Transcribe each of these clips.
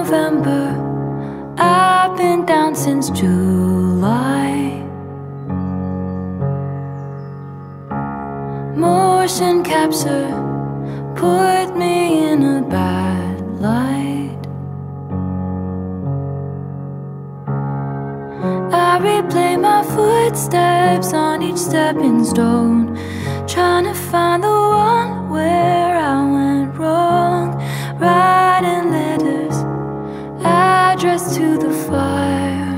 November, I've been down since July. Motion capture put me in a bad light. I replay my footsteps on each stepping stone, trying to find the one where I went wrong. Writing letters addressed to the fire,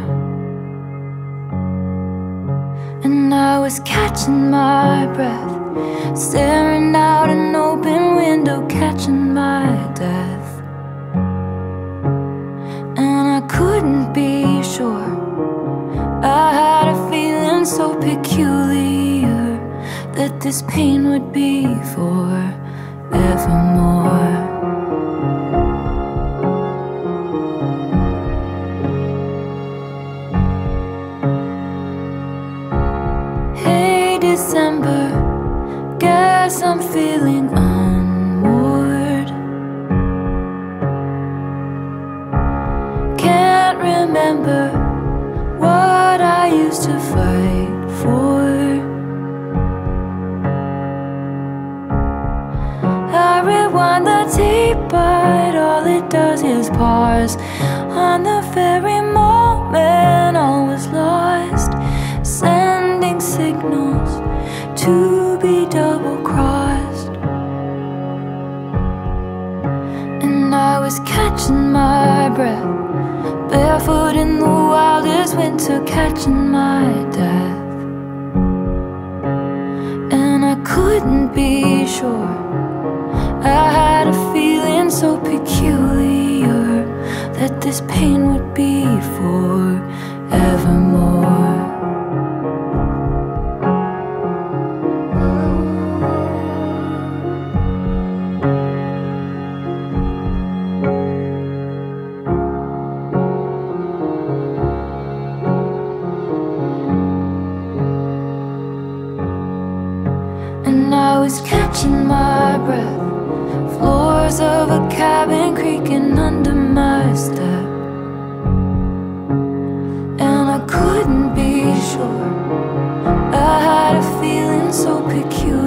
and I was catching my breath, staring out an open window, catching my death. And I couldn't be sure, I had a feeling so peculiar that this pain would be forevermore. Hey December, guess I'm feeling unmoored. Can't remember what I used to fight for. I rewind the tape, but all it does is pause on the very moment all was lost, sending signals to be double-crossed. And I was catching my breath, barefoot in the wildest winter, catching my death. And I couldn't be sure, I had a feeling so peculiar that this pain would be forevermore. And I was catching my breath, floors of a cabin creaking under my step. And I couldn't be sure, I had a feeling so peculiar